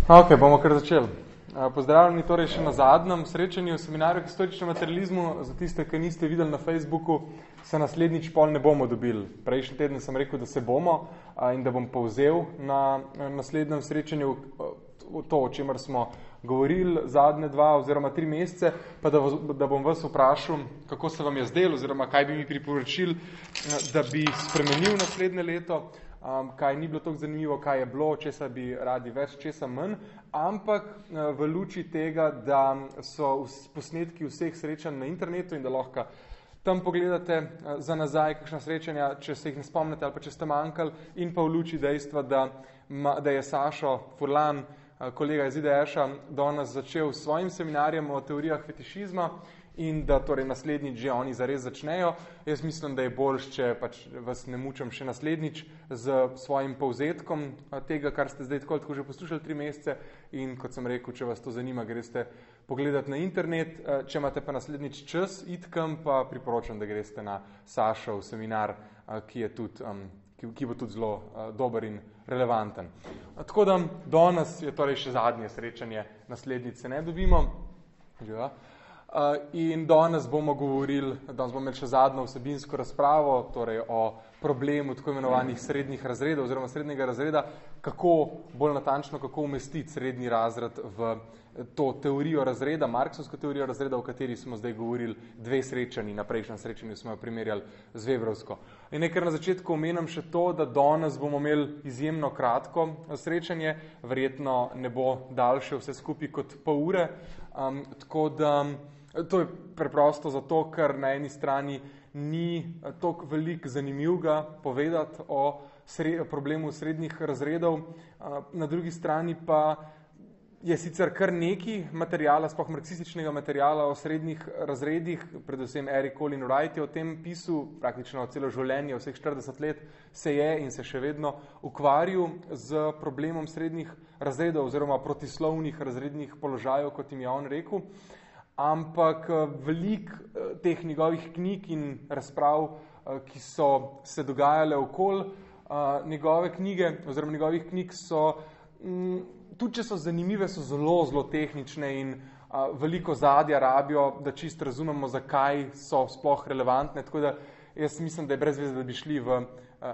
Ok, bomo kar začeli. Pozdravljeni torej še na zadnjem srečanju v seminarju Historičnem materializmu. Za tiste, ki niste videli na Facebooku, se naslednjič pol ne bomo dobili. Prejšnji teden sem rekel, da se bomo in da bom povzel na naslednjem srečanju to, o čemer smo govorili zadnje 2 oziroma 3 mesece, pa da bom vas vprašal, kako se vam je zdelo oziroma kaj bi mi priporočil, da bi spremenil naslednje leto. Kaj ni bilo tako zanimivo, kaj je bilo, česa bi radi več, česa manj, ampak v luči tega, da so posnetki vseh srečanj na internetu in da lahko tam pogledate za nazaj kakšna srečanja, če se jih ne spomnite ali pa če ste manjkali, in pa v luči dejstva, da je Sašo Furlan, kolega iz IDS-a, danes začel s svojim seminarjem o teorijah fetišizma in da torej naslednjič že oni zares začnejo. Jaz mislim, da je boljš, če pač vas ne mučam še naslednjič z svojim povzetkom tega, kar ste zdaj tako že poslušali 3 mesece in kot sem rekel, če vas to zanima, greste pogledati na internet. Če imate pa naslednjič čas itkam, pa priporočam, da greste na Sašov seminar, ki bo tudi zelo dober in relevanten. Tako da danes je torej še zadnje srečanje, naslednjič se ne dobimo. Ja. In danes bomo imeli še zadnjo vsebinsko razpravo, torej o problemu tako imenovanih srednjih razredov oziroma srednjega razreda, bolj natančno, kako umestiti srednji razred v to teorijo razreda, marksovsko teorijo razreda, o kateri smo zdaj govorili 2 srečanji, na prejšnjem srečanju smo jo primerjali z Vebrovsko. In nekaj na začetku omenim še to, da danes bomo imeli izjemno kratko srečanje, verjetno ne bo daljše vse skupaj kot pol ure, tako da to je preprosto zato, ker na eni strani ni toliko veliko zanimivega povedati o problemu srednjih razredov, na drugi strani pa je sicer kar nekaj materijala, sploh marksističnega materijala o srednjih razredih, predvsem Eric Olin Wright je o tem pisal, praktično celo življenje, vseh 40 let se je in se še vedno ukvarjal z problemom srednjih razredov oziroma protislovnih razrednih položajev, kot jim je on rekel. Ampak veliko teh njegovih knjig in razprav, ki so se dogajale okoli njegove knjige oziroma njegovih knjig so, tudi če so zanimive, so zelo, zelo tehnične in veliko zadja rabijo, da čisto razumemo, zakaj so sploh relevantne. Tako da jaz mislim, da je brez veze, da bi šli v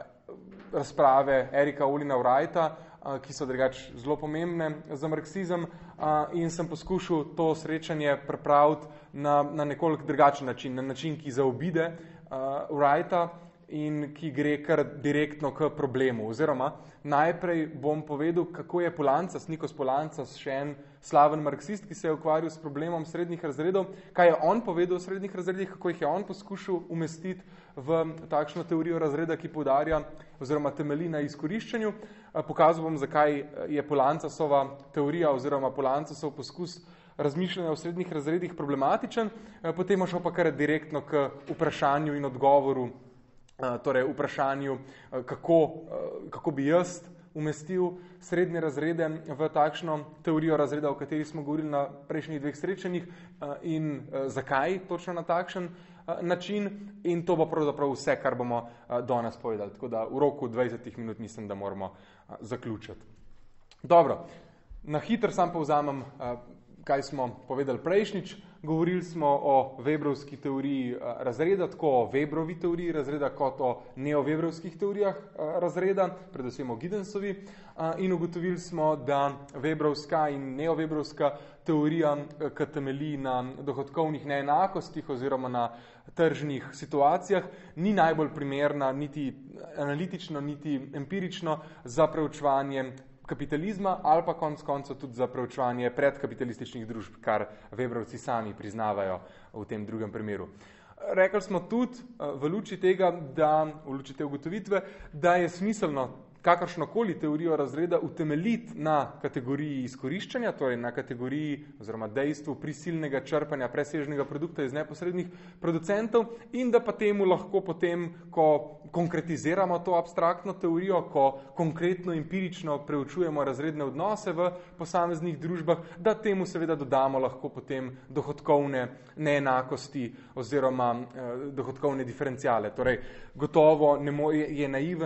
razprave Erika Olina Wrighta, ki so drugače zelo pomembne za marksizem, in sem poskušal to srečanje pripraviti na nekoliko drugačen način, na način, ki zaobide Wrighta in ki gre kar direktno k problemu. Oziroma, najprej bom povedal, kako je Poulantzas, Nikos Poulantzas, še en slaven marksist, ki se je ukvarjal s problemom srednjih razredov, kaj je on povedal o srednjih razredih, kako jih je on poskušal umestiti v takšno teorijo razreda, ki poudarja oziroma temelji na izkoriščanju. Pokazal bom, zakaj je Poulantzasova teorija oziroma Poulantzasov poskus razmišljanja o srednjih razredih problematičen, potem šel pa kar direktno k vprašanju in odgovoru, torej vprašanju, kako bi jaz umestil srednje razrede v takšno teorijo razreda, o kateri smo govorili na prejšnjih 2 srečanjih, in zakaj točno na takšen način, in to bo pravzaprav vse, kar bomo danes povedali. Tako da v roku 20 minut mislim, da moramo zaključiti. Dobro, na hitro sam povzamem, kaj smo povedali prejšnjič. Govorili smo o Vebrovski teoriji razreda, tako o Vebrovi teoriji razreda, kot o neovebrovskih teorijah razreda, predvsem o Giddensovi, in ugotovili smo, da Vebrovska in neovebrovska teorija, ki temelji na dohodkovnih neenakostih oziroma na tržnih situacijah, ni najbolj primerna niti analitično, niti empirično za preučevanje kapitalizma ali pa konec koncev tudi za preučevanje predkapitalističnih družb, kar Vebrovci sami priznavajo v tem drugem primeru. Rekli smo tudi v luči tega, v luči te ugotovitve, da je smiselno kakršnokoli teorijo razreda utemeljiti na kategoriji izkoriščanja, torej na kategoriji oziroma dejstvu prisilnega črpanja presežnega produkta iz neposrednih producentov, in da pa temu lahko potem, ko konkretiziramo to abstraktno teorijo, ko konkretno empirično preučujemo razredne odnose v posameznih družbah, da temu seveda dodamo lahko potem dohodkovne neenakosti oziroma dohodkovne diferenciale. Torej, gotovo je naiven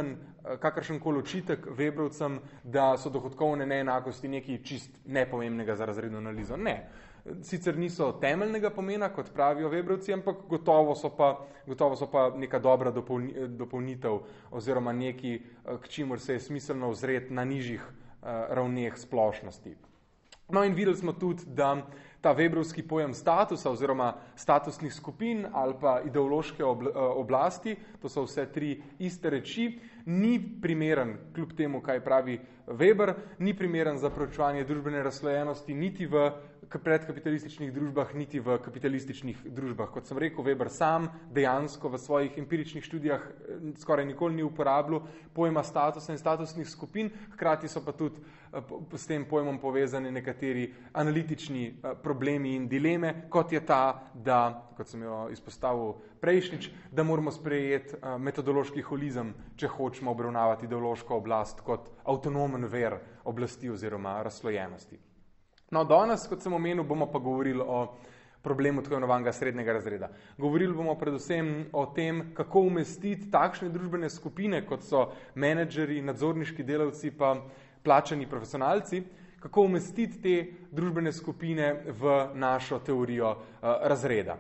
kakršenkoli očitek Webrovcem, da so dohodkovne neenakosti nekaj čist nepomembnega za razredno analizo. Ne. Sicer niso temeljnega pomena, kot pravijo Webrovci, ampak gotovo so pa neka dobra dopolnitev oziroma nekaj, k čimur se je smiselno ozreti na nižjih ravneh splošnosti. No in videli smo tudi, da ta Webrovski pojem statusa oziroma statusnih skupin ali pa ideološke oblasti, to so vse tri iste reči, ni primeren, kljub temu, kaj pravi Weber, ni primeren za preučevanje družbene razslojenosti niti v predkapitalističnih družbah, niti v kapitalističnih družbah. Kot sem rekel, Weber sam dejansko v svojih empiričnih študijah skoraj nikoli ni uporabljal pojma statusa in statusnih skupin, hkrati so pa tudi s tem pojmom povezani nekateri analitični problemi in dileme, kot je ta, da, kot sem jo izpostavil prejšnjič, da moramo sprejeti metodološki holizem, če hočemo obravnavati ideološko oblast kot avtonomen ver oblasti oziroma razslojenosti. No, danes, kot sem omenil, bomo pa govorili o problemu tako imenovanega srednjega razreda. Govorili bomo predvsem o tem, kako umestiti takšne družbene skupine, kot so menedžeri, nadzorniški delavci pa plačani profesionalci, kako umestiti te družbene skupine v našo teorijo razreda.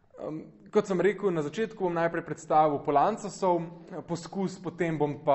Kot sem rekel, na začetku bom najprej predstavil Polancasov poskus, potem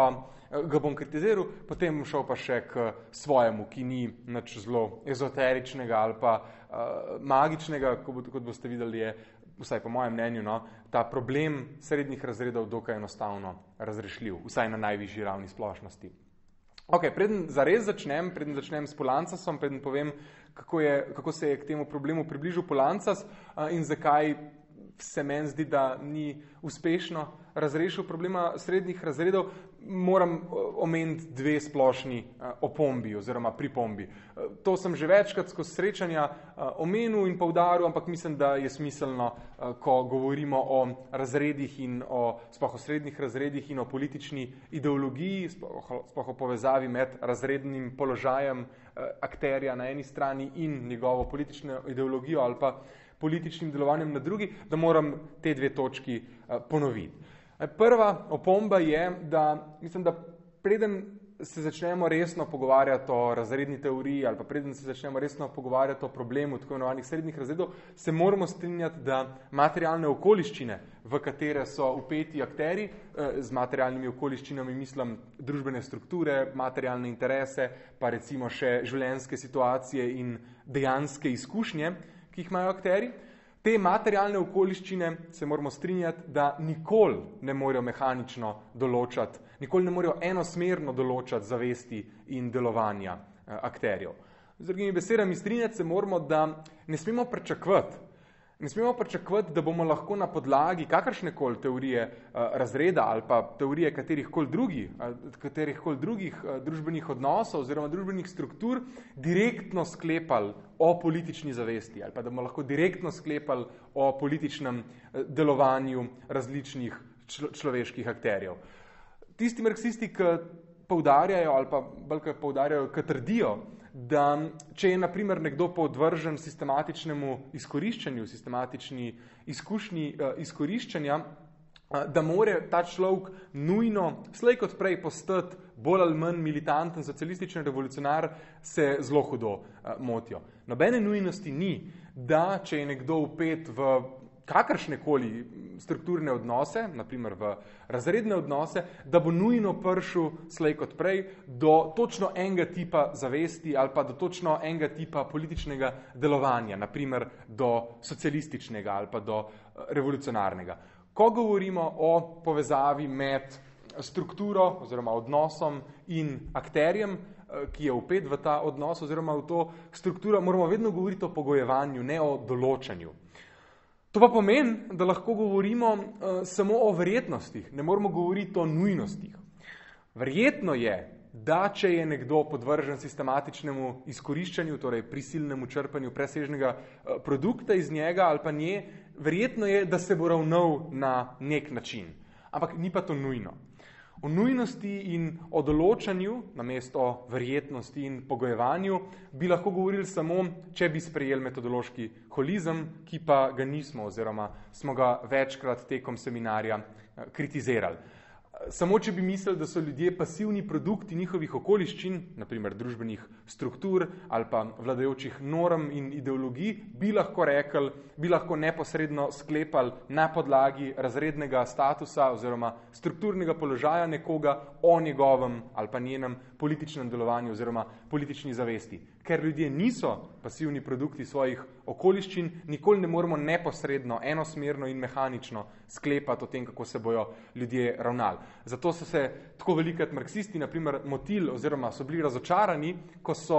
ga bom kritiziral, potem bom šel pa še k svojemu, ki ni nič zelo ezoteričnega ali pa magičnega, kot boste videli, je, vsaj po mojem mnenju, ta problem srednjih razredov dokaj enostavno razrešljiv, vsaj na najvišji ravni splošnosti. Ok, preden začnem s Polancasom, preden povem, kako se je k temu problemu približil Polancas in zakaj se meni zdi, da ni uspešno razrešil problema srednjih razredov, moram omeniti dve splošni opombi oziroma pripombi. To sem že večkrat skozi srečanja omenil in poudaril, ampak mislim, da je smiselno, ko govorimo o razredih in sploh o srednjih razredih in o politični ideologiji, sploh o povezavi med razrednim položajem akterja na eni strani in njegovo politično ideologijo ali pa političnim delovanjem na drugi, da moram te dve točki ponoviti. Prva opomba je, da mislim, da preden se začnemo resno pogovarjati o razredni teoriji ali pa preden se začnemo resno pogovarjati o problemu tako imenovanih srednjih razredov, se moramo strinjati, da materialne okoliščine, v katere so vpeti akteri, z materialnimi okoliščinami mislim družbene strukture, materialne interese, pa recimo še življenjske situacije in dejanske izkušnje, ki jih imajo akteri. Te materialne okoliščine se moramo strinjati, da nikoli ne morejo mehanično določati, nikoli ne morejo enosmerno določati zavesti in delovanja akterjev. Z drugimi besedami strinjati se moramo, da ne smemo pričakovati, da bomo lahko na podlagi kakršnekoli teorije razreda ali pa teorije katerihkoli drugih družbenih odnosov oziroma družbenih struktur direktno sklepali o politični zavesti ali pa da bomo lahko direktno sklepali o političnem delovanju različnih človeških akterjev. Tisti marksisti, ki poudarjajo ali pa bolj poudarjajo, ki trdijo, da če je na primer nekdo podvržen sistematičnemu izkoriščanju, sistematični izkušnji izkoriščanja, da more ta človek nujno, slej kot prej, postati bolj ali manj militanten socialistični revolucionar, se zelo hudo motijo. Nobene nujnosti ni, da če je nekdo vpet v kakršnekoli strukturne odnose, naprimer v razredne odnose, da bo nujno prišel slej kot prej do točno enega tipa zavesti ali pa do točno enega tipa političnega delovanja, naprimer do socialističnega ali pa do revolucionarnega. Ko govorimo o povezavi med strukturo oziroma odnosom in akterjem, ki je vpet v ta odnos oziroma v to strukturo, moramo vedno govoriti o pogojevanju, ne o določanju. To pa pomeni, da lahko govorimo samo o verjetnostih, ne moramo govoriti o nujnostih. Verjetno je, da če je nekdo podvržen sistematičnemu izkoriščanju, torej prisilnemu črpanju presežnega produkta iz njega ali pa nje, verjetno je, da se bo ravnal na nek način. Ampak ni pa to nujno. O nujnosti in o določanju, namesto o verjetnosti in pogojevanju, bi lahko govorili samo, če bi sprejeli metodološki holizem, ki pa ga nismo oziroma smo ga večkrat tekom seminarja kritizirali. Samo če bi mislili, da so ljudje pasivni produkti njihovih okoliščin, naprimer družbenih struktur ali pa vladajočih norm in ideologij, bi lahko neposredno sklepali na podlagi razrednega statusa oziroma strukturnega položaja nekoga o njegovem ali pa njenem političnem delovanju oziroma politični zavesti. Ker ljudje niso pasivni produkti svojih okoliščin, nikoli ne moremo neposredno, enosmerno in mehanično sklepati o tem, kako se bojo ljudje ravnali. Zato so se tako velikrat marksisti, na primer, motili oziroma so bili razočarani, ko so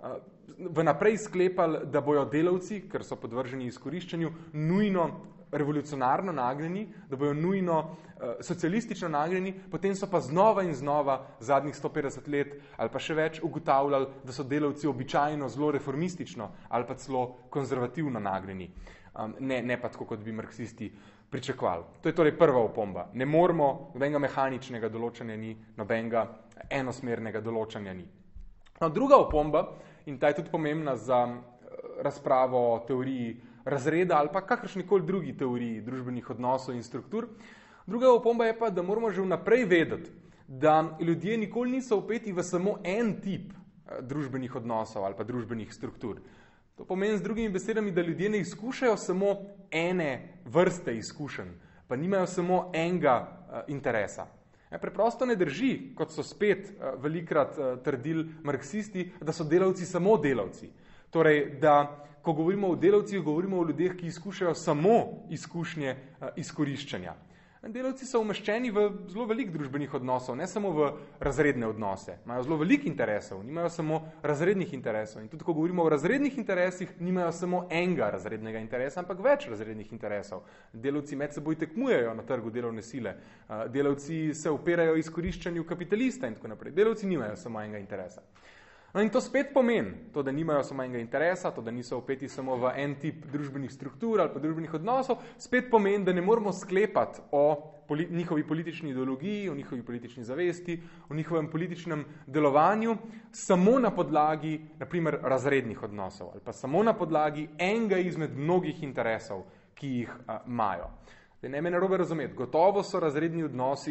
vnaprej sklepali, da bojo delavci, ker so podvrženi izkoriščanju, nujno revolucionarno nagnjeni, da bojo nujno socialistično nagnjeni, potem so pa znova in znova zadnjih 150 let ali pa še več ugotavljali, da so delavci običajno zelo reformistično ali pa celo konzervativno nagnjeni. Ne pa tako, kot bi marksisti pričakovali. To je torej prva opomba. Ne moramo, nobenega mehaničnega določanja ni, nobenega enosmernega določanja ni. Druga opomba, in ta je tudi pomembna za razpravo o teoriji razreda ali pa kakršnikoli drugi teoriji družbenih odnosov in struktur. Druga opomba je pa, da moramo že vnaprej vedeti, da ljudje nikoli niso vpeti v samo en tip družbenih odnosov ali pa družbenih struktur. To pomeni z drugimi besedami, da ljudje ne izkušajo samo ene vrste izkušenj, pa nimajo samo enega interesa. Preprosto ne drži, kot so spet velikrat trdili marksisti, da so delavci samo delavci. Torej, da ko govorimo o delavcih, govorimo o ljudeh, ki izkušajo samo izkušnje izkoriščanja. Delavci so umeščeni v zelo veliko družbenih odnosov, ne samo v razredne odnose. Imajo zelo veliko interesov, nimajo samo razrednih interesov. In tudi, ko govorimo o razrednih interesih, nimajo samo enega razrednega interesa, ampak več razrednih interesov. Delavci med seboj tekmujejo na trgu delovne sile. Delavci se upirajo izkoriščanju kapitalista in tako naprej. Delavci nimajo samo enega interesa. No in to spet pomeni, to, da nimajo samo enega interesa, to, da niso vpeti samo v en tip družbenih struktur ali pa družbenih odnosov, spet pomeni, da ne moramo sklepati o njihovi politični ideologiji, o njihovi politični zavesti, o njihovem političnem delovanju samo na podlagi, na primer, razrednih odnosov ali pa samo na podlagi enega izmed mnogih interesov, ki jih imajo. Ne me narobe razumeti, gotovo so razredni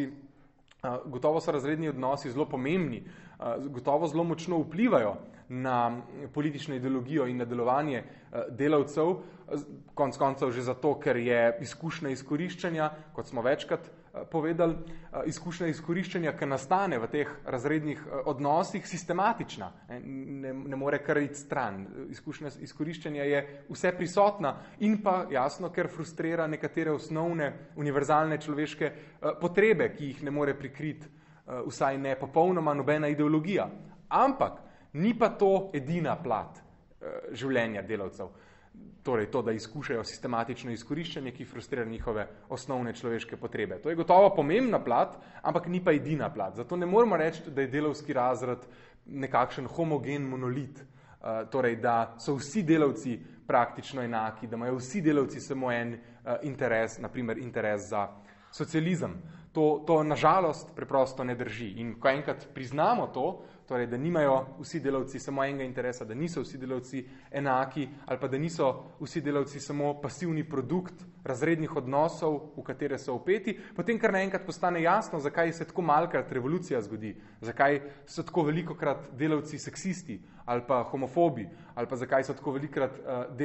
odnosi zelo pomembni, gotovo zelo močno vplivajo na politično ideologijo in na delovanje delavcev, konec koncev že zato, ker je izkušnja izkoriščanja, kot smo večkrat povedali, izkušnja izkoriščanja, ki nastane v teh razrednih odnosih, sistematična, ne more kar iti stran. Izkušnja izkoriščanja je vse prisotna in pa jasno, ker frustrira nekatere osnovne univerzalne človeške potrebe, ki jih ne more prikriti vsaj ne popolnoma nobena ideologija. Ampak ni pa to edina plat življenja delavcev. Torej to, da izkušajo sistematično izkoriščanje, ki frustrira njihove osnovne človeške potrebe. To je gotovo pomembna plat, ampak ni pa edina plat. Zato ne moramo reči, da je delavski razred nekakšen homogen monolit. Torej, da so vsi delavci praktično enaki, da imajo vsi delavci samo en interes, naprimer interes za socializem. To nažalost preprosto ne drži. In ko enkrat priznamo to, torej, da nimajo vsi delavci samo enega interesa, da niso vsi delavci enaki ali pa da niso vsi delavci samo pasivni produkt razrednih odnosov, v katere so vpeti, potem kar naenkrat postane jasno, zakaj se tako malkrat revolucija zgodi, zakaj so tako velikokrat delavci seksisti ali pa homofobi, ali pa zakaj so tako velikokrat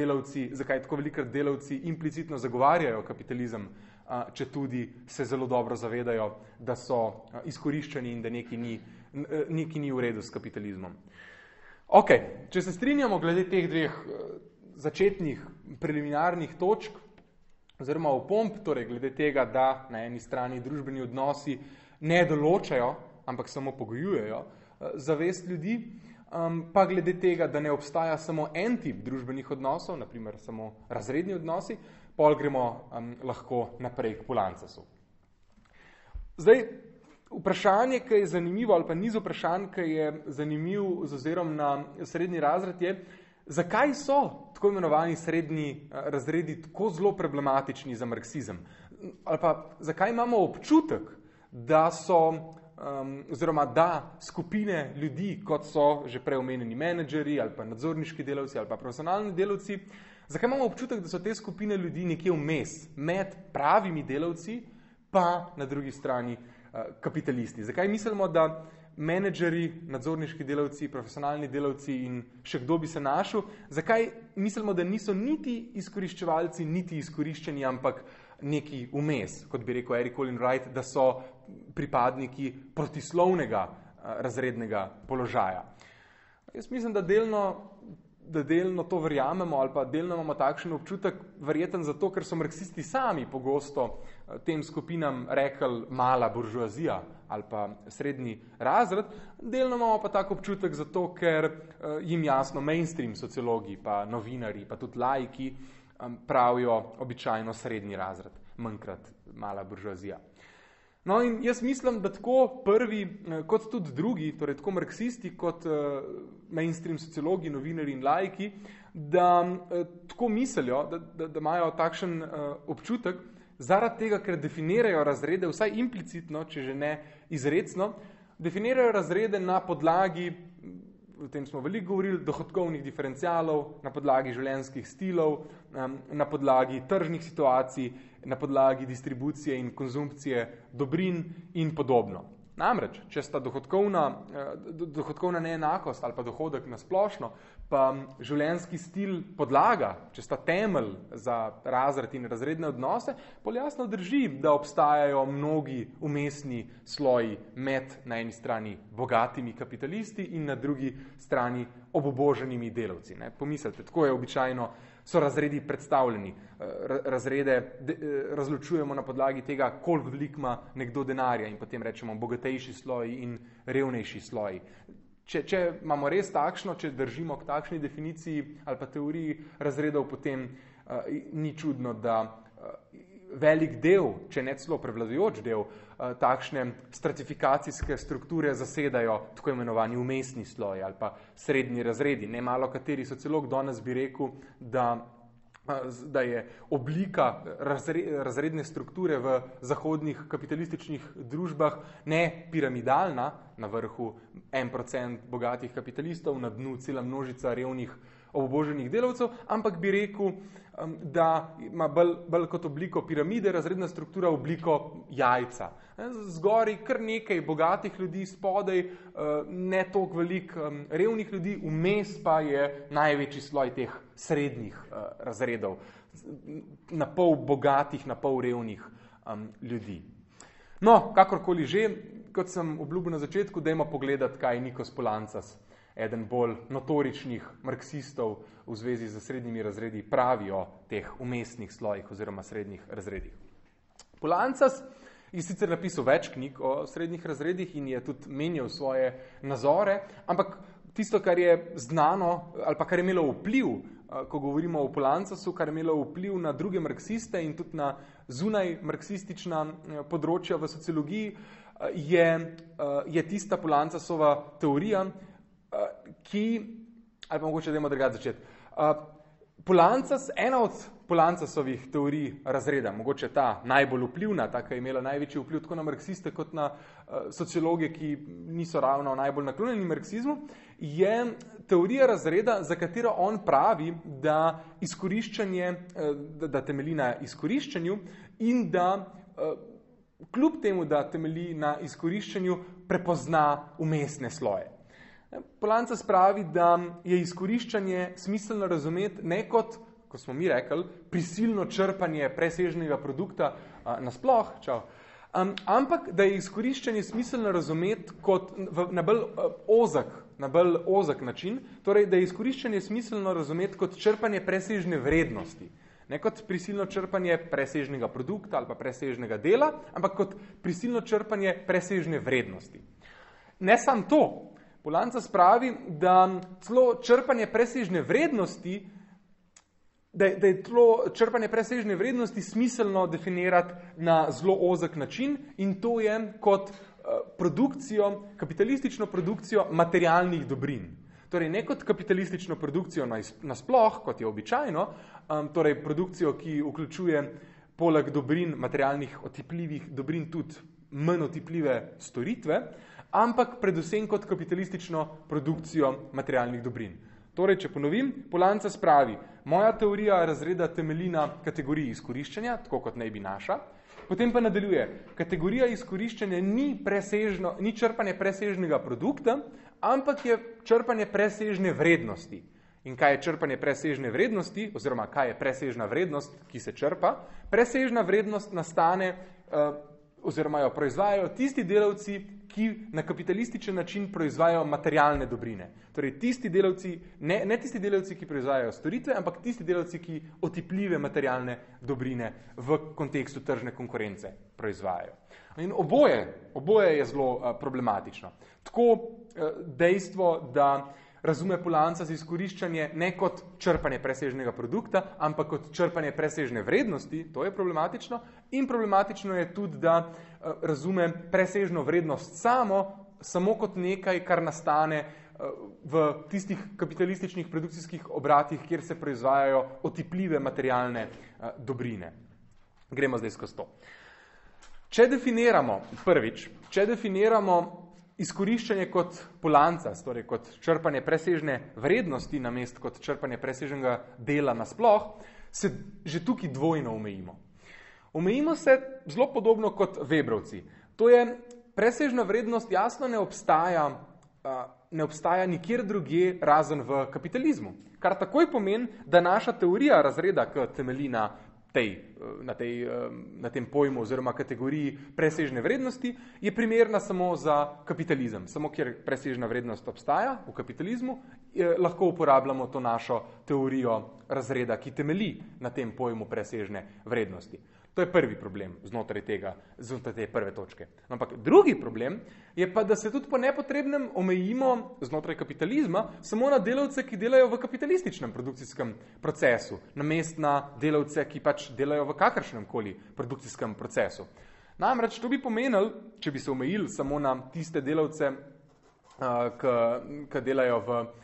delavci implicitno zagovarjajo kapitalizem, če tudi se zelo dobro zavedajo, da so izkoriščeni in da nekaj ni v redu s kapitalizmom. Ok, če se strinjamo glede teh dveh začetnih preliminarnih točk, oziroma opomb, torej glede tega, da na eni strani družbeni odnosi ne določajo, ampak samo pogojujejo zavest ljudi, pa glede tega, da ne obstaja samo en tip družbenih odnosov, naprimer samo razredni odnosi, pol gremo lahko naprej k Poulancasu. Zdaj, vprašanje, ki je zanimivo, ali pa niz vprašanj, ki je zanimiv z ozirom na srednji razred, je, zakaj so tako imenovani srednji razredi tako zelo problematični za marksizem? Ali pa zakaj imamo občutek, da so oziroma da skupine ljudi, kot so že prej omenjeni menedžeri ali pa nadzorniški delavci ali pa profesionalni delavci, zakaj imamo občutek, da so te skupine ljudi nekje vmes med pravimi delavci, pa na drugi strani kapitalisti? Zakaj mislimo, da menedžeri, nadzorniški delavci, profesionalni delavci in še kdo bi se našel, zakaj mislimo, da niso niti izkoriščevalci, niti izkoriščeni, ampak neki vmes, kot bi rekel Eric Olin Wright, da so pripadniki protislovnega razrednega položaja. Jaz mislim, da delno to verjamemo ali pa delno imamo takšen občutek, verjeten zato, ker so marksisti sami pogosto tem skupinam rekli mala buržoazija ali pa srednji razred, delno imamo pa tak občutek zato, ker jim jasno mainstream sociologi, pa novinari, pa tudi laiki pravijo običajno srednji razred, manjkrat mala buržoazija. No in jaz mislim, da tako prvi kot tudi drugi, torej tako marksisti kot mainstream sociologi, novinari in laiki, da tako mislijo, da imajo takšen občutek, zaradi tega, ker definirajo razrede, vsaj implicitno, če že ne izrecno, definirajo razrede na podlagi, o tem smo veliko govorili, dohodkovnih diferencialov, na podlagi življenjskih stilov, na podlagi tržnih situacij, na podlagi distribucije in konzumpcije dobrin in podobno. Namreč, če sta dohodkovna neenakost ali pa dohodek na splošno, pa življenjski stil podlaga, če sta temelj za razred in razredne odnose, bolj jasno drži, da obstajajo mnogi vmesni sloji med na eni strani bogatimi kapitalisti in na drugi strani obuboženimi delavci. Pomislite, tako je običajno so razredi predstavljeni. Razrede razločujemo na podlagi tega, koliko veliko ima nekdo denarja in potem rečemo bogatejši sloji in revnejši sloji. Če imamo res takšno, če držimo k takšni definiciji ali pa teoriji razredov, potem ni čudno, da velik del, če ne celo prevladujoč del, takšne stratifikacijske strukture zasedajo tako imenovani vmesni sloji ali pa srednji razredi. Nemalo kateri sociolog danes bi rekel, da je oblika razredne strukture v zahodnih kapitalističnih družbah ne piramidalna, na vrhu 1% bogatih kapitalistov, na dnu cela množica revnih obuboženih delavcev, ampak bi rekel, da ima bolj kot obliko piramide razredna struktura obliko jajca. Zgori kar nekaj bogatih ljudi, spodaj ne toliko veliko revnih ljudi, vmes pa je največji sloj teh srednjih razredov, na pol bogatih, na pol revnih ljudi. No, kakorkoli že, kot sem obljubil na začetku, dajmo pogledati, kaj Nikos Poulantzas, eden bolj notoričnih marksistov v zvezi z srednjimi razredi, pravi o teh vmesnih slojih oziroma srednjih razredih. Poulantzas je sicer napisal več knjig o srednjih razredih in je tudi menjal svoje nazore, ampak tisto, kar je znano ali pa kar je imelo vpliv, ko govorimo o Poulantzassu, kar je imelo vpliv na druge marksiste in tudi na zunaj marksistična področja v sociologiji, je tista Poulantzasova teorija, ali pa mogoče dajmo drugače začeti. Poulantzas, ena od Poulantzasovih teorij razreda, mogoče ta najbolj vplivna, ta, ki je imela največji vpliv tako na marksiste kot na sociologe, ki niso ravno najbolj naklonjeni marksizmu, je teorija razreda, za katero on pravi, da izkoriščanje, da temelji na izkoriščanju in da kljub temu, da temelji na izkoriščanju, prepozna vmesne sloje. Poulantzas pravi, da je izkoriščanje smiselno razumeti ne kot, ko smo mi rekli, prisilno črpanje presežnega produkta nasploh, ampak da je izkoriščanje smiselno razumeti kot na bolj ozek način, torej da je izkoriščanje smiselno razumeti kot črpanje presežne vrednosti. Ne kot prisilno črpanje presežnega produkta ali pa presežnega dela, ampak kot prisilno črpanje presežne vrednosti. Ne samo to, Poulantzas pravi, da celo črpanje presežne vrednosti, da je celo črpanje presežne vrednosti smiselno definirati na zelo ozek način in to je kot kapitalistično produkcijo materialnih dobrin. Torej ne kot kapitalistično produkcijo nasploh, kot je običajno, torej produkcijo, ki vključuje poleg dobrin, materialnih otipljivih dobrin tudi manj otipljive storitve, ampak predvsem kot kapitalistično produkcijo materialnih dobrin. Torej, če ponovim, Poulanca spravi, moja teorija razreda temelji na kategoriji izkoriščanja, tako kot naj bi naša, potem pa nadaljuje, kategorija izkoriščanja ni črpanje presežnega produkta, ampak je črpanje presežne vrednosti. In kaj je črpanje presežne vrednosti, oziroma kaj je presežna vrednost, ki se črpa? Presežna vrednost nastane, oziroma jo proizvajajo tisti delavci, ki na kapitalističen način proizvajajo materialne dobrine. Torej, tisti delavci, ne tisti delavci, ki proizvajajo storitve, ampak tisti delavci, ki otipljive materialne dobrine v kontekstu tržne konkurence proizvajajo. In oboje je zelo problematično. Tako dejstvo, da razume Poulanca za izkoriščanje ne kot črpanje presežnega produkta, ampak kot črpanje presežne vrednosti, to je problematično. In problematično je tudi, da razume presežno vrednost samo kot nekaj, kar nastane v tistih kapitalističnih produkcijskih obratih, kjer se proizvajajo otipljive materialne dobrine. Gremo zdaj skozi to. Če definiramo izkoriščanje kot Poulanca, torej kot črpanje presežne vrednosti namesto kot črpanje presežnega dela nasploh, se že tukaj dvojno omejimo. Omejimo se zelo podobno kot Webrovci. To je, presežna vrednost jasno ne obstaja nikjer drugje razen v kapitalizmu. Kar takoj pomeni, da naša teorija razreda, ki temelji na tem pojmu oziroma kategoriji presežne vrednosti, je primerna samo za kapitalizem. Samo kjer presežna vrednost obstaja v kapitalizmu, lahko uporabljamo to našo teorijo razreda, ki temelji na tem pojmu presežne vrednosti. To je prvi problem znotraj te prve točke. Ampak drugi problem je pa, da se tudi po nepotrebnem omejimo znotraj kapitalizma samo na delavce, ki delajo v kapitalističnem produkcijskem procesu, namesto na delavce, ki pač delajo v kakršnem koli produkcijskem procesu. Namreč to bi pomenilo, če bi se omejili samo na tiste delavce, ki delajo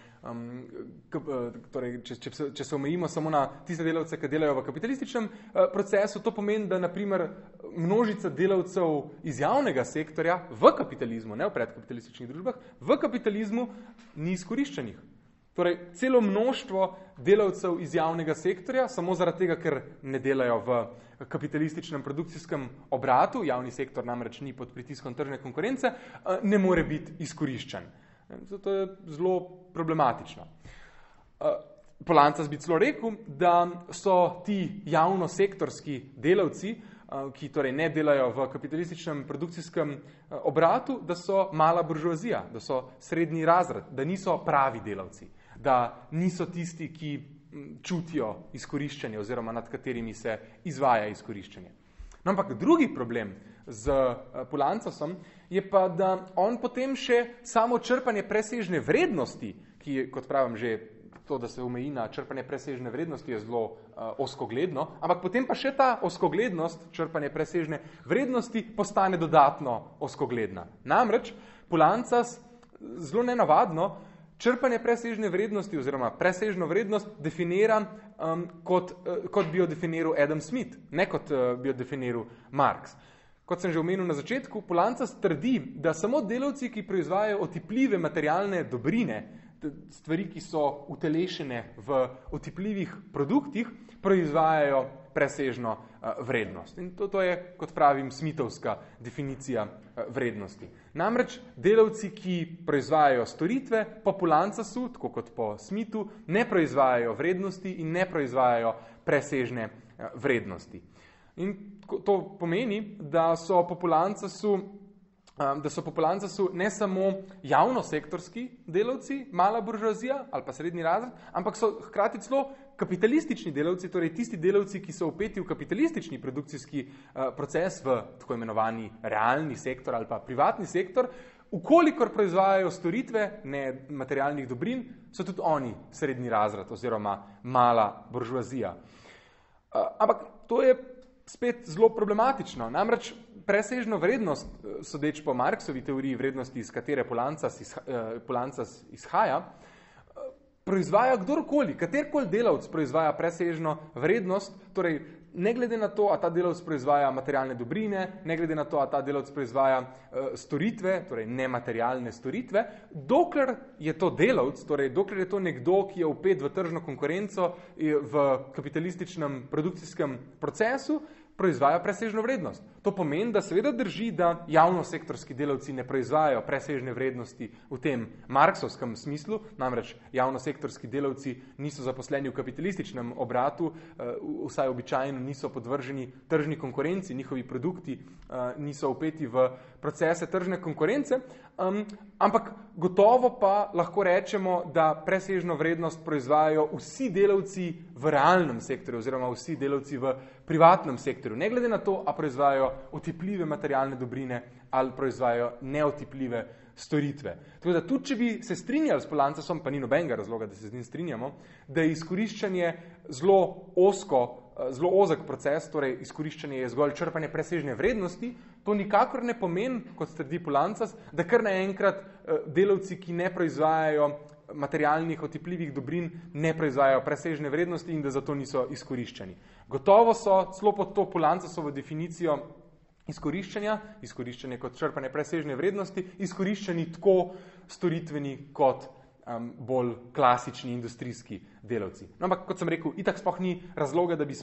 če se omejimo samo na tiste delavce, ki delajo v kapitalističnem procesu, to pomeni, da naprimer množica delavcev iz javnega sektorja v kapitalizmu, ne v predkapitalističnih družbah, v kapitalizmu ni izkoriščenih. Torej, celo mnoštvo delavcev iz javnega sektorja, samo zaradi tega, ker ne delajo v kapitalističnem produkcijskem obratu, javni sektor namreč ni pod pritiskom tržne konkurence, ne more biti izkoriščen. Zato je zelo problematično. Poulanca bi celo rekel, da so ti javnosektorski delavci, ki torej ne delajo v kapitalističnem produkcijskem obratu, da so mala buržoazija, da so srednji razred, da niso pravi delavci, da niso tisti, ki čutijo izkoriščanje oziroma nad katerimi se izvaja izkoriščanje. No, ampak drugi problem z Poulancasom je pa, da on potem še samo črpanje presežne vrednosti, ki je, kot pravim, že to, da se omeji na črpanje presežne vrednosti, je zelo ozkogledno, ampak potem pa še ta ozkoglednost, črpanje presežne vrednosti, postane dodatno ozkogledna. Namreč Poulanca zelo nenavadno črpanje presežne vrednosti oziroma presežno vrednost definira kot bi jo definiral Adam Smith, ne kot bi jo definiral Marx. Kot sem že omenil na začetku, Poulanca trdi, da samo delavci, ki proizvajajo otipljive materialne dobrine, stvari, ki so utelešene v otipljivih produktih, proizvajajo presežno vrednost. In to je, kot pravim, smithovska definicija vrednosti. Namreč delavci, ki proizvajajo storitve, po Poulancasu, tako kot po Smithu, ne proizvajajo vrednosti in ne proizvajajo presežne vrednosti. In to pomeni, da so po Poulancasu ne samo javnosektorski delavci, mala buržoazija ali pa srednji razred, ampak so hkrati celo kapitalistični delavci, torej tisti delavci, ki so vpeti v kapitalistični produkcijski proces, v tako imenovani realni sektor ali pa privatni sektor, ukolikor proizvajajo storitve nematerialnih dobrin, so tudi oni srednji razred oziroma mala buržoazija. Ampak to je spet zelo problematično. Namreč presežno vrednost, sodeč po Marxovi teoriji vrednosti, iz katere Poulanca izhaja, proizvaja kdorkoli, katerkoli delavc proizvaja presežno vrednost, torej ne glede na to, a ta delavec proizvaja materialne dobrine, ne glede na to, a ta delavec proizvaja storitve, torej nematerialne storitve, dokler je to delavec, torej dokler je to nekdo, ki je vpet v tržno konkurenco v kapitalističnem produkcijskem procesu, proizvaja presežno vrednost. To pomeni, da seveda drži, da javnosektorski delavci ne proizvajajo presežne vrednosti v tem marksovskem smislu, namreč javnosektorski delavci niso zaposleni v kapitalističnem obratu, vsaj običajno niso podvrženi tržni konkurenci, njihovi produkti niso vpeti v procese tržne konkurence, ampak gotovo pa lahko rečemo, da presežno vrednost proizvajajo vsi delavci v realnem sektorju oziroma vsi delavci v privatnem sektorju, ne glede na to, a proizvajajo otipljive materialne dobrine ali proizvajajo neotipljive storitve. Tako da tudi, če bi se strinjali s Polancasom, pa ni nobenega razloga, da se z njim strinjamo, da je izkoriščanje zelo ozek proces, torej izkoriščanje je zgolj črpanje presežne vrednosti, to nikakor ne pomeni, kot trdi Polancas, da kar naenkrat delavci, ki ne proizvajajo materialnih otipljivih dobrin, ne proizvajajo presežne vrednosti in da zato niso izkoriščeni. Gotovo so celo pod to Polancasovo definicijo izkoriščanje kot črpanje presežne vrednosti, izkoriščeni tako storitveni kot bolj klasični industrijski delavci. No, ampak, kot sem rekel, itak sploh ni razloga, da bi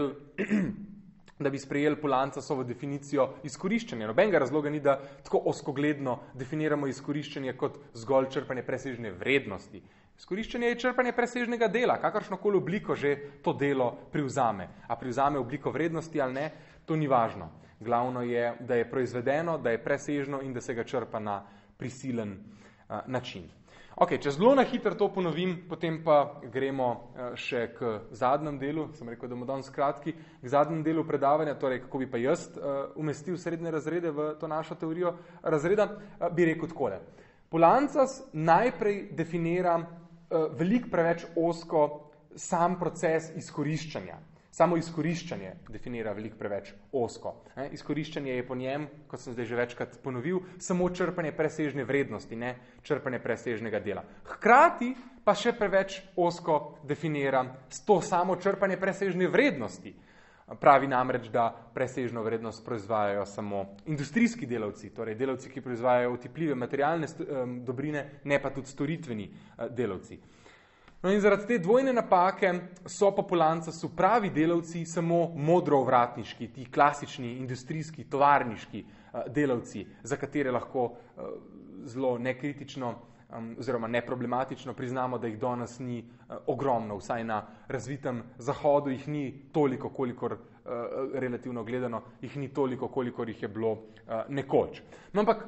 sprejeli Polancasovo definicijo izkoriščanja. Nobenega razloga ni, da tako ozkogledno definiramo izkoriščanje kot zgolj črpanje presežne vrednosti. Izkoriščanje je črpanje presežnega dela, kakršnokoli obliko že to delo privzame. A privzame obliko vrednosti ali ne, to ni važno. Glavno je, da je proizvedeno, da je presežno in da se ga črpa na prisilen način. Ok, če zelo na hitro to ponovim, potem pa gremo še k zadnjem delu, sem rekel, da bomo danes kratki, k zadnjem delu predavanja, torej kako bi pa jaz umestil srednje razrede v to našo teorijo razreda, bi rekel takole. Polancas najprej definira veliko preveč ozko sam proces izkoriščanja. Samo izkoriščanje definira veliko preveč ozko. Izkoriščanje je po njem, kot sem zdaj že večkrat ponovil, samo črpanje presežne vrednosti, ne črpanje presežnega dela. Hkrati pa še preveč ozko definira to samo črpanje presežne vrednosti. Pravi namreč, da presežno vrednost proizvajajo samo industrijski delavci, torej delavci, ki proizvajajo otipljive materialne dobrine, ne pa tudi storitveni delavci. No in zaradi te dvojne napake so po Polancasu pravi delavci samo modrovratniški, ti klasični industrijski, tovarniški delavci, za katere lahko zelo nekritično oziroma neproblematično priznamo, da jih danes ni ogromno, vsaj na razvitem zahodu jih ni toliko, kolikor relativno gledano, jih ni toliko, kolikor jih je bilo nekoč. No, ampak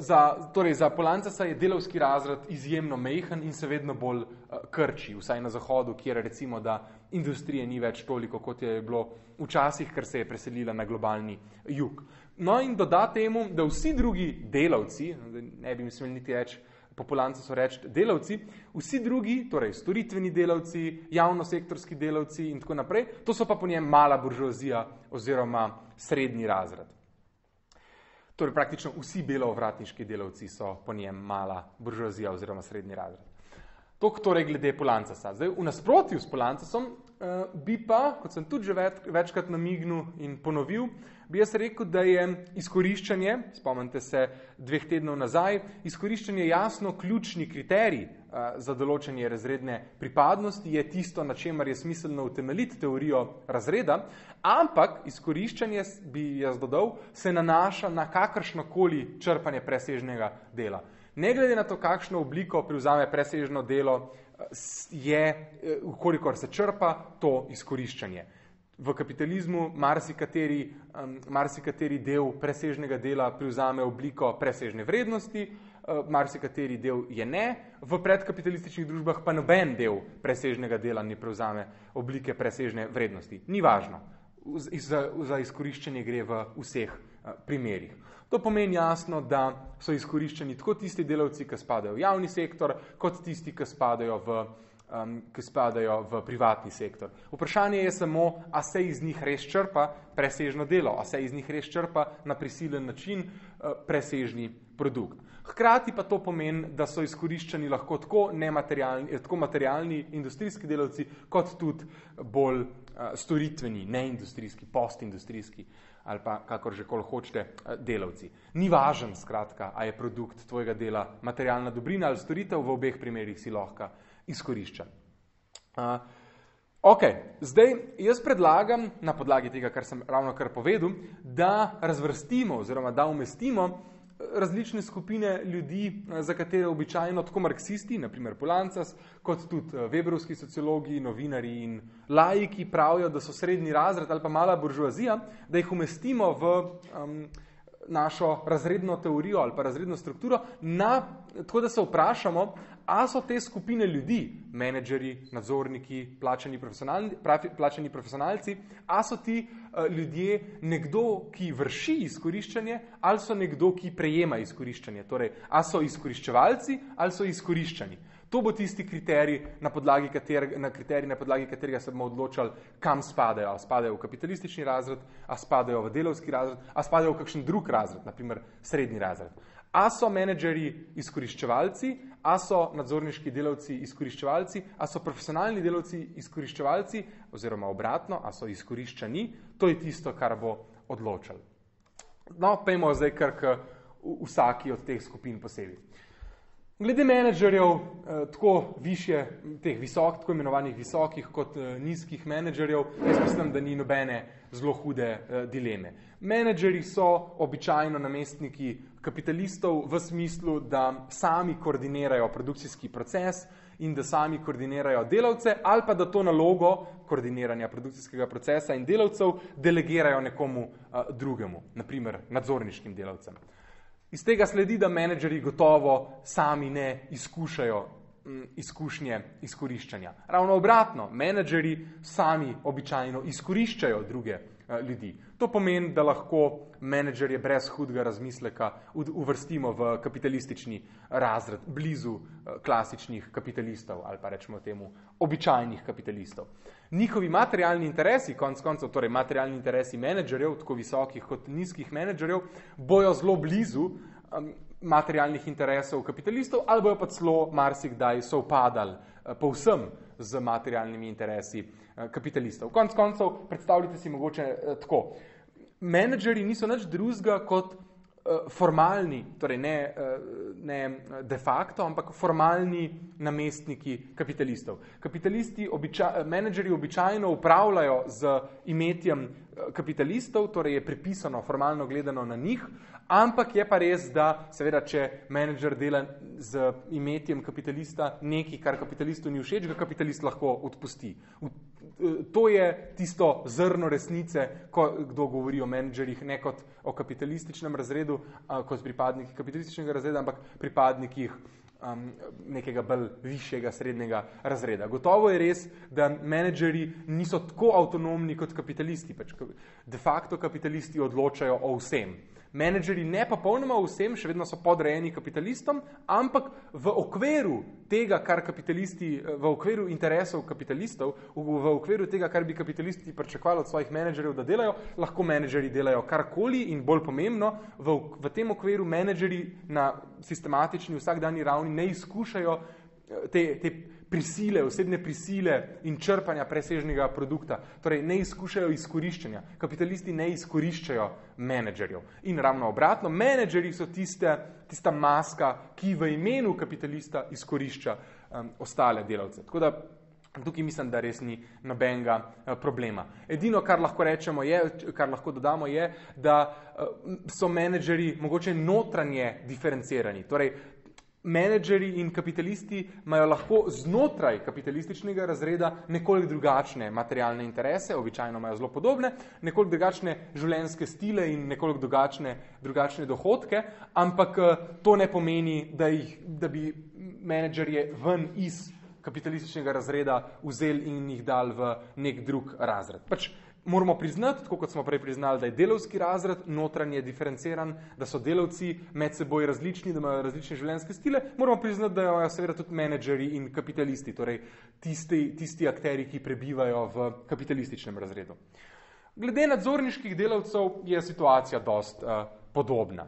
za Polancasa je delavski razred izjemno majhen in se vedno bolj krči, vsaj na zahodu, kjer recimo, da industrije ni več toliko, kot je bilo včasih, ker se je preselila na globalni jug. No in doda temu, da vsi drugi delavci, ne bi smeli niti reči, po Polancasu reči delavci, vsi drugi, torej storitveni delavci, javnosektorski delavci in tako naprej, to so pa po njem mala buržoazija oziroma srednji razred. Torej praktično vsi belovratniški delavci so po njem mala buržoazija oziroma srednji razred. Toliko torej glede Polancasa. Zdaj, v nasprotju s Polancasom bi pa, kot sem tudi že večkrat namignil in ponovil, bi jaz rekel, da je izkoriščanje, spomnite se 2 tednov nazaj, izkoriščanje jasno ključni kriterij za določanje razredne pripadnosti, je tisto, na čemer je smiselno utemeljiti teorijo razreda, ampak izkoriščanje, bi jaz dodal, se nanaša na kakršnokoli črpanje presežnega dela. Ne glede na to, kakšno obliko privzame presežno delo, je, kolikor se črpa, to izkoriščanje. V kapitalizmu marsikateri del presežnega dela privzame obliko presežne vrednosti, marsikateri del je ne, v predkapitalističnih družbah pa noben del presežnega dela ne privzame oblike presežne vrednosti. Ni važno, za izkoriščanje gre v vseh primerih. To pomeni jasno, da so izkoriščeni tako tisti delavci, ki spadajo v javni sektor, kot tisti, ki spadajo v privatni sektor. Vprašanje je samo, a se iz njih res črpa presežno delo, a se iz njih res črpa na prisilen način presežni produkt. Hkrati pa to pomeni, da so izkoriščani lahko tako materialni industrijski delavci, kot tudi bolj storitveni, neindustrijski, postindustrijski ali pa kakor že koli hočete delavci. Ni važen, skratka, a je produkt tvojega dela materialna dobrina ali storitev, v obeh primerih si lahko izkoriščan. Zdaj jaz predlagam, na podlagi tega, kar sem ravnokar povedal, da razvrstimo oziroma da umestimo različne skupine ljudi, za katere običajno tako marksisti, naprimer Poulantzas, kot tudi Weberovski sociologi, novinari in laiki pravijo, da so srednji razred ali pa mala buržoazija, da jih umestimo v našo razredno teorijo ali pa razredno strukturo, tako da se vprašamo, a so te skupine ljudi, menedžeri, nadzorniki, plačani profesionalci, a so ti ljudje nekdo, ki vrši izkoriščanje, ali so nekdo, ki prejema izkoriščanje. Torej, a so izkoriščevalci ali so izkoriščani. To bo tisti kriterij, na podlagi katerega se bomo odločali, kam spadajo. A spadajo v kapitalistični razred, a spadajo v delavski razred, a spadajo v kakšen drug razred, naprimer srednji razred. A so menedžeri izkoriščevalci, a so nadzorniški delavci izkoriščevalci, a so profesionalni delavci izkoriščevalci, oziroma obratno, a so izkoriščani, to je tisto, kar bo odločal. No, pejmo zdaj kar k vsaki od teh skupin posebej. Glede menedžerjev, tako višje, teh tako imenovanih visokih kot nizkih menedžerjev, jaz mislim, da ni nobene zelo hude dileme. Menedžeri so običajno namestniki kapitalistov v smislu, da sami koordinirajo produkcijski proces in da sami koordinirajo delavce, ali pa da to nalogo koordiniranja produkcijskega procesa in delavcev delegirajo nekomu drugemu, naprimer nadzorniškim delavcem. Iz tega sledi, da menedžeri gotovo sami ne izkušajo izkušnje izkoriščanja. Ravno obratno, menedžeri sami običajno izkoriščajo druge ljudi. To pomeni, da lahko menedžerje brez hudega razmisleka uvrstimo v kapitalistični razred, blizu klasičnih kapitalistov ali pa rečemo temu običajnih kapitalistov. Njihovi materialni interesi, konec koncev, torej materialni interesi menedžerjev, tako visokih kot nizkih menedžerjev, bojo zelo blizu materialnih interesov kapitalistov ali bojo pa celo marsikdaj sovpadali povsem z materialnimi interesi kapitalistov. Konec koncev, predstavljate si mogoče tako. Menedžeri niso nič drugega kot formalni, torej ne de facto, ampak formalni namestniki kapitalistov. Menedžeri običajno upravljajo z imetjem kapitalistov, torej je pripisano formalno gledano na njih, ampak je pa res, da seveda, če menedžer dela z imetjem kapitalista nekaj, kar kapitalistu ni všeč, ga kapitalist lahko odpusti. To je tisto zrno resnice, ko kdo govori o menedžerjih, ne kot o kapitalističnem razredu, kot pripadniki kapitalističnega razreda, ampak pripadnikih nekega bolj višjega srednjega razreda. Gotovo je res, da menedžeri niso tako avtonomni kot kapitalisti. De facto kapitalisti odločajo o vsem. Menedžeri ne pa popolnoma o vsem, še vedno so podrejeni kapitalistom, ampak v okviru tega, kar kapitalisti, v okviru interesov kapitalistov, v okviru tega, kar bi kapitalisti pričakovali od svojih menedžerjev, da delajo, lahko menedžeri delajo karkoli in bolj pomembno, v tem okviru menedžeri na sistematični vsakdanji ravni ne izkušajo te prisile, osebne prisile in črpanja presežnega produkta. Torej, ne izkušajo izkoriščanja. Kapitalisti ne izkoriščajo menedžerjev. In ravno obratno, menedžeri so tista maska, ki v imenu kapitalista izkorišča ostale delavce. Tako da tukaj mislim, da res ni nobenega problema. Edino, kar lahko rečemo kar lahko dodamo je, da so menedžeri mogoče notranje diferencirani. Torej, menedžeri in kapitalisti imajo lahko znotraj kapitalističnega razreda nekoliko drugačne materialne interese, običajno imajo zelo podobne, nekoliko drugačne življenjske stile in nekoliko drugačne dohodke, ampak to ne pomeni, da bi menedžerje ven iz kapitalističnega razreda vzeli in jih dali v nek drug razred. Moramo priznati, tako kot smo prej priznali, da je delavski razred notranje diferenciran, da so delavci med seboj različni, da imajo različne življenjske stile, moramo priznati, da imajo seveda tudi menedžeri in kapitalisti, torej tisti akteri, ki prebivajo v kapitalističnem razredu. Glede nadzorniških delavcev je situacija dost podobna.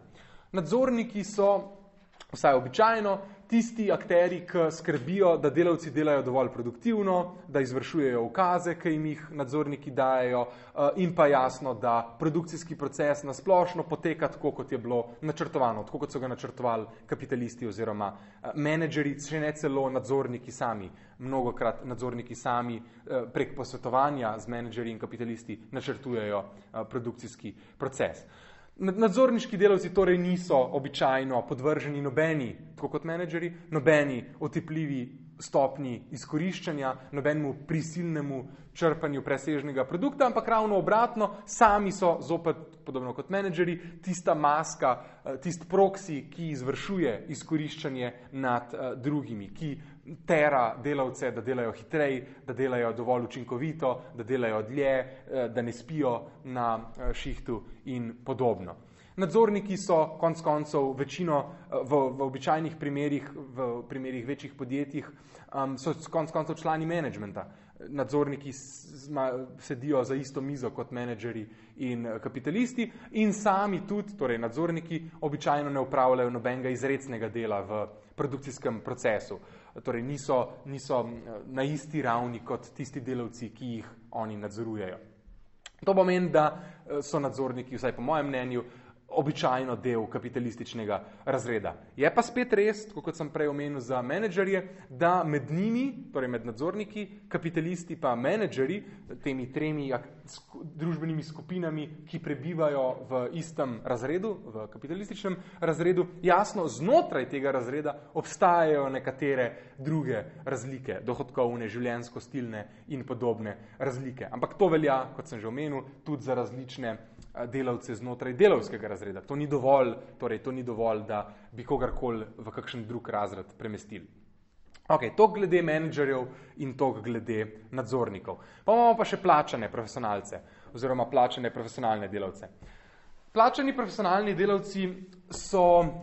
Nadzorniki so, vsaj običajno, tisti akteri, ki skrbijo, da delavci delajo dovolj produktivno, da izvršujejo ukaze, ki jim jih nadzorniki dajejo, in pa jasno, da produkcijski proces nasplošno poteka tako, kot je bilo načrtovano, tako kot so ga načrtovali kapitalisti oziroma menedžeri, če ne celo nadzorniki sami. Mnogokrat nadzorniki sami prek posvetovanja z menedžerji in kapitalisti načrtujejo produkcijski proces. Nadzorniški delavci torej niso običajno podvrženi nobeni, tako kot menedžeri, nobeni otipljivi stopnji izkoriščanja, nobenemu prisilnemu črpanju presežnega produkta, ampak ravno obratno, sami so zopet, podobno kot menedžeri, tista maska, tist proksi, ki izvršuje izkoriščanje nad drugimi, ki tera delavce, da delajo hitreje, da delajo dovolj učinkovito, da delajo dlje, da ne spijo na šihtu in podobno. Nadzorniki so konec koncev večino v običajnih primerih, v primerih večjih podjetjih, so konec koncev člani menedžmenta. Nadzorniki sedijo za isto mizo kot menedžeri in kapitalisti in sami tudi, torej nadzorniki, običajno ne upravljajo nobenega izrecnega dela v produkcijskem procesu. Torej niso na isti ravni kot tisti delavci, ki jih oni nadzorujejo. To pomeni, da so nadzorniki, vsaj po mojem mnenju, običajno del kapitalističnega razreda. Je pa spet res, kot sem prej omenil za menedžerje, da med njimi, torej med nadzorniki, kapitalisti pa menedžeri, temi tremi družbenimi skupinami, ki prebivajo v istem razredu, v kapitalističnem razredu, jasno znotraj tega razreda obstajajo nekatere druge razlike, dohodkovne, življenjsko-stilne in podobne razlike. Ampak to velja, kot sem že omenil, tudi za različne delavce znotraj delavskega razreda. To ni dovolj, da bi kogarkoli v kakšen drug razred premestili. Ok, to glede menedžerjev in to glede nadzornikov. Pa imamo pa še plačane profesionalce oziroma plačane profesionalne delavce. Plačani profesionalni delavci so,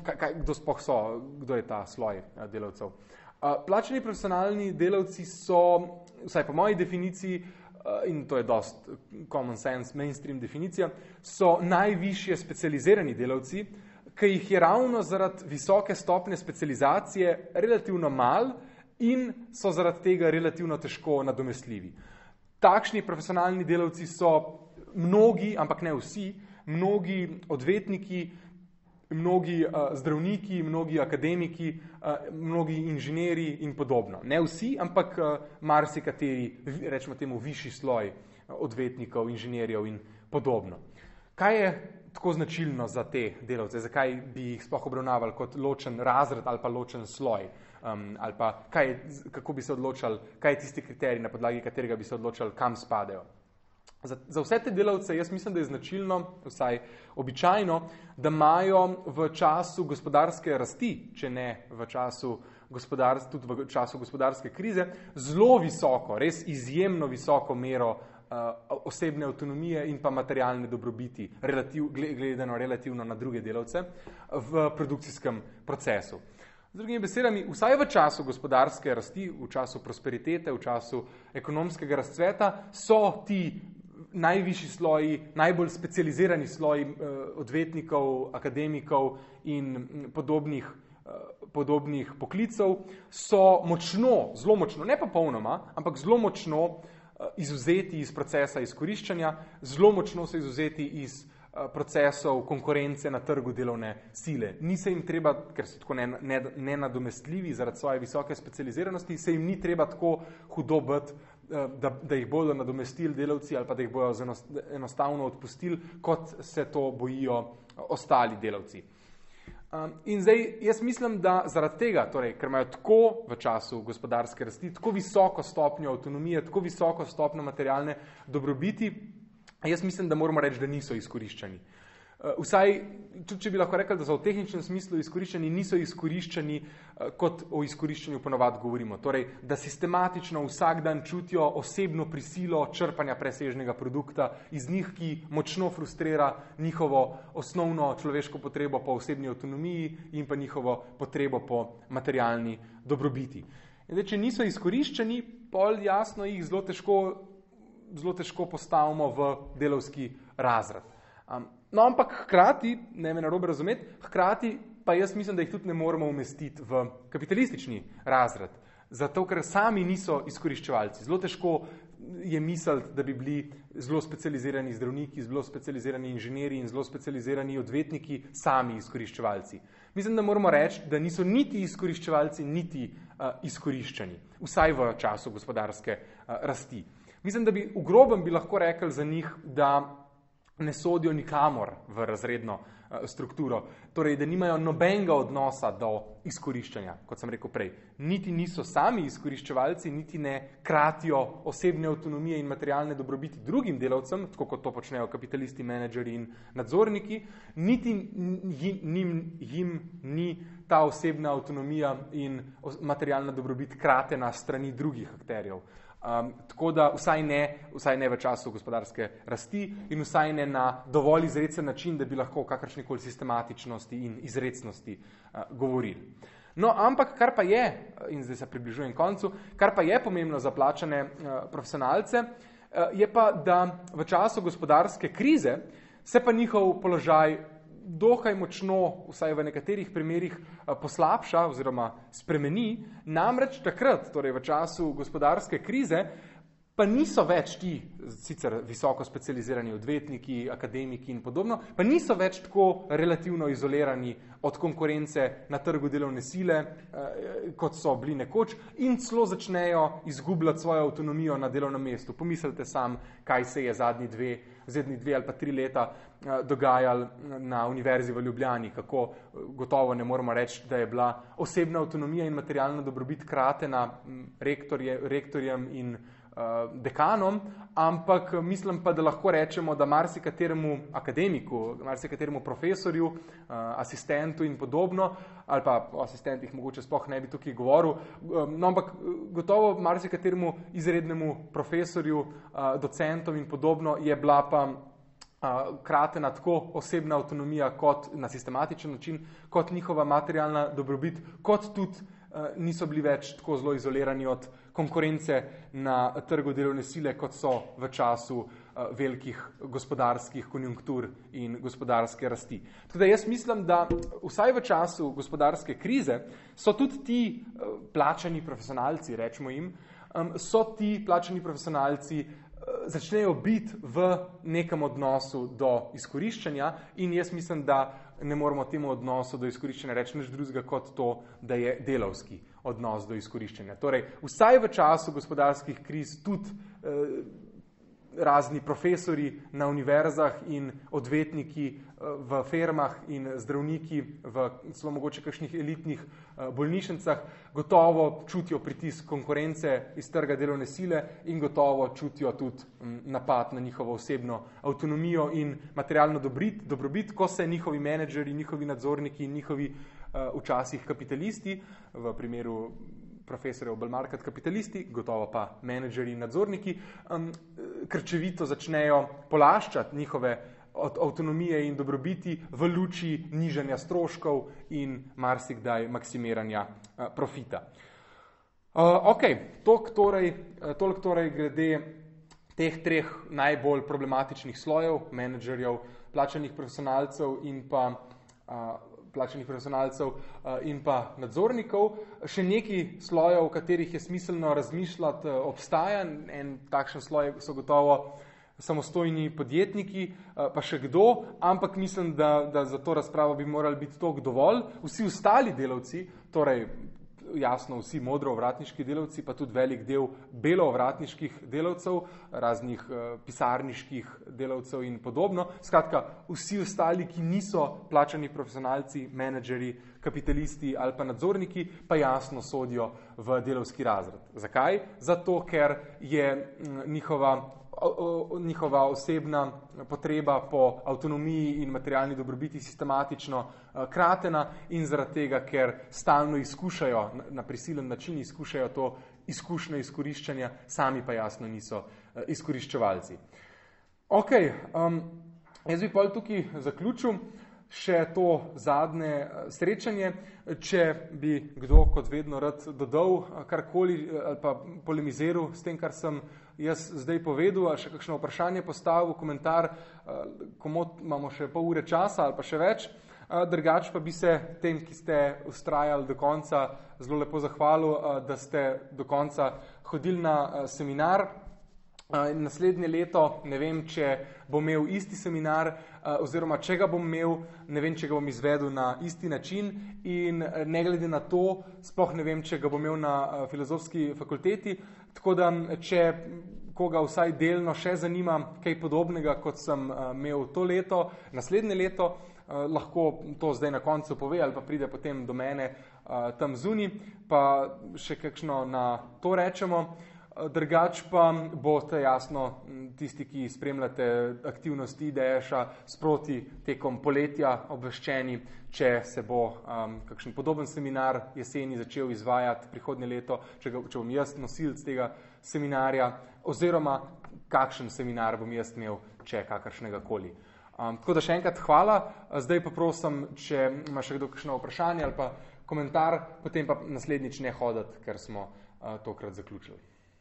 kdo je ta sloj delavcev? Plačani profesionalni delavci so, vsaj po moji definiciji, in to je dost common sense, mainstream definicija, so najvišje specializirani delavci, ki jih je ravno zaradi visoke stopnje specializacije relativno malo in so zaradi tega relativno težko nadomestljivi. Takšni profesionalni delavci so mnogi, ampak ne vsi, mnogi odvetniki, mnogi zdravniki, mnogi akademiki, mnogi inženirji in podobno. Ne vsi, ampak marsikateri, rečemo temu, višji sloj odvetnikov, inženirjev in podobno. Kaj je tako značilno za te delavce? Zakaj bi jih sploh obravnavali kot ločen razred ali pa ločen sloj? Ali pa kako bi se odločali, kaj je tisti kriterij, na podlagi katerega bi se odločali, kam spadajo? Za vse te delavce jaz mislim, da je značilno, vsaj običajno, da imajo v času gospodarske rasti, če ne v času tudi v času gospodarske krize, zelo visoko, res izjemno visoko mero osebne avtonomije in pa materialne dobrobiti, gledano relativno na druge delavce, v produkcijskem procesu. Z drugimi besedami, vsaj v času gospodarske rasti, v času prosperitete, v času ekonomskega razcveta, so ti najvišji sloji, najbolj specializirani sloji odvetnikov, akademikov in podobnih poklicev so močno, zelo močno, ne pa polnoma, ampak zelo močno izvzeti iz procesa izkoriščanja, zelo močno so izvzeti iz procesov konkurence na trgu delovne sile. Ni se jim treba, ker so tako nenadomestljivi zaradi svoje visoke specializiranosti, se jim ni treba tako hudo biti, da jih bodo nadomestili delavci ali pa da jih bodo enostavno odpustili, kot se to bojijo ostali delavci. In zdaj, jaz mislim, da zaradi tega, torej, ker imajo tako v času gospodarske rasti, tako visoko stopnjo avtonomije, tako visoko stopnjo materialne dobrobiti, jaz mislim, da moramo reči, da niso izkoriščani. Vsaj, tudi če bi lahko rekli, da so v tehničnem smislu izkoriščani, niso izkoriščani, kot o izkoriščanju ponovadi govorimo. Torej, da sistematično vsak dan čutijo osebno prisilo črpanja presežnega produkta iz njih, ki močno frustrira njihovo osnovno človeško potrebo po osebni avtonomiji in pa njihovo potrebo po materialni dobrobiti. In zdaj, če niso izkoriščani, pol jasno jih zelo težko postavimo v delavski razred. No, ampak hkrati, ne me narobe razumeti, hkrati pa jaz mislim, da jih tudi ne moremo umestiti v kapitalistični razred. Zato, ker sami niso izkoriščevalci. Zelo težko je misliti, da bi bili zelo specializirani zdravniki, zelo specializirani inženirji in zelo specializirani odvetniki sami izkoriščevalci. Mislim, da moramo reči, da niso niti izkoriščevalci, niti izkoriščani. Vsaj v času gospodarske rasti. Mislim, da bi v grobem bi lahko rekli za njih, da ne sodijo nikamor v razredno strukturo. Torej, da nimajo nobenega odnosa do izkoriščanja, kot sem rekel prej. Niti niso sami izkoriščevalci, niti ne kratijo osebne avtonomije in materialne dobrobiti drugim delavcem, tako kot to počnejo kapitalisti, menedžeri in nadzorniki, niti jim ni ta osebna avtonomija in materialna dobrobit kratena strani drugih akterjev. Tako da vsaj ne v času gospodarske rasti in vsaj ne na dovolj izrecen način, da bi lahko o kakršnikoli sistematičnosti in izrecnosti govorili. No, ampak kar pa je, in zdaj se približujem koncu, kar pa je pomembno za plačane profesionalce, je pa, da v času gospodarske krize se pa njihov položaj dokaj močno, vsaj v nekaterih primerih, poslabša oziroma spremeni, namreč takrat, torej v času gospodarske krize, pa niso več ti, sicer visoko specializirani odvetniki, akademiki in podobno, pa niso več tako relativno izolirani od konkurence na trgu delovne sile, kot so bili nekoč, in celo začnejo izgubljati svojo avtonomijo na delovnem mestu. Pomislite sam, kaj se je zadnji dve ali pa 3 leta dogajalo na Univerzi v Ljubljani, kako gotovo ne moramo reči, da je bila osebna avtonomija in materialna dobrobit kratena rektorjem in dekanom, ampak mislim pa, da lahko rečemo, da marsikateremu akademiku, marsikateremu profesorju, asistentu in podobno, ali pa o asistentih mogoče sploh ne bi tukaj govoril, no, ampak gotovo marsikateremu izrednemu profesorju, docentom in podobno je bila pa kratena tako osebna avtonomija kot na sistematičen način, kot njihova materialna dobrobit, kot tudi niso bili več tako zelo izolirani od konkurence na trgu delovne sile, kot so v času velikih gospodarskih konjunktur in gospodarske rasti. Tako da jaz mislim, da vsaj v času gospodarske krize so tudi ti plačani profesionalci, rečemo jim, so ti plačani profesionalci začnejo biti v nekem odnosu do izkoriščanja in jaz mislim, da ne moramo temu odnosu do izkoriščanja reči nič drugega kot to, da je delavski odnos do izkoriščanja. Torej, vsaj v času gospodarskih kriz tudi razni profesori na univerzah in odvetniki v firmah in zdravniki v celo mogoče kakšnih elitnih bolnišnicah gotovo čutijo pritisk konkurence iz trga delovne sile in gotovo čutijo tudi napad na njihovo osebno avtonomijo in materialno dobrobit, ko se njihovi menedžeri, njihovi nadzorniki in njihovi včasih kapitalisti, v primeru profesorjev bolj market kapitalisti, gotovo pa menedžeri in nadzorniki, krčevito začnejo polaščati njihove avtonomije in dobrobiti v luči nižanja stroškov in marsikdaj maksimiranja profita. Toliko torej glede teh 3 najbolj problematičnih slojev, menedžerjev, plačanih profesionalcev in pa nadzornikov. Še nekaj slojev, o katerih je smiselno razmišljati, obstaja. En takšen sloj so gotovo samostojni podjetniki, pa še kdo, ampak mislim, da za to razpravo bi morali biti toliko dovolj. Vsi ostali delavci, torej jasno vsi modro-ovratniški delavci, pa tudi velik del belo-ovratniških delavcev, raznih pisarniških delavcev in podobno. Skratka, vsi ostali, ki niso plačani profesionalci, menedžeri, kapitalisti ali pa nadzorniki, pa jasno sodijo v delavski razred. Zakaj? Zato, ker je njihova osebna potreba po avtonomiji in materialni dobrobiti sistematično kratena in zaradi tega, ker stalno izkušajo, na prisilen način izkušajo to izkušnjo izkoriščanja, sami pa jasno niso izkoriščevalci. Jaz bi pol tukaj zaključil. še to zadnje srečanje. Če bi kdo kot vedno rad dodal karkoli ali pa polemiziral s tem, kar sem jaz zdaj povedal, ali še kakšno vprašanje postavil, komentar, komot imamo še pol ure časa ali pa še več. Drugače pa bi se tem, ki ste vztrajali do konca, zelo lepo zahvalil, da ste do konca hodili na seminar. Naslednje leto ne vem, če bom imel isti seminar oziroma če ga bom imel, ne vem, če ga bom izvedel na isti način in ne glede na to, sploh ne vem, če ga bom imel na filozofski fakulteti, tako da če koga vsaj delno še zanima kaj podobnega, kot sem imel to leto, naslednje leto, lahko to zdaj na koncu pove ali pa pride potem do mene tam zunaj, pa še kakšno na to rečemo. Drugač pa boste jasno tisti, ki spremljate aktivnosti IDŠ-a sproti tekom poletja obveščeni, če se bo kakšen podoben seminar jeseni začel izvajati prihodnje leto, če bom jaz nosilec tega seminarja oziroma kakšen seminar bom jaz imel, če kakršnega koli. Tako da še enkrat hvala, zdaj pa prosim, če ima še kdo kakšno vprašanje ali pa komentar, potem pa naslednjič ne hoditi, ker smo tokrat zaključili.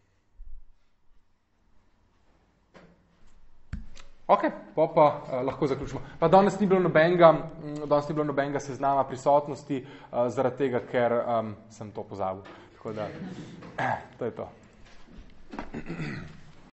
Ok, pa lahko zaključimo. Pa danes ni bilo nobenega seznama prisotnosti, zaradi tega, ker sem to pozabil. Tako da, to je to.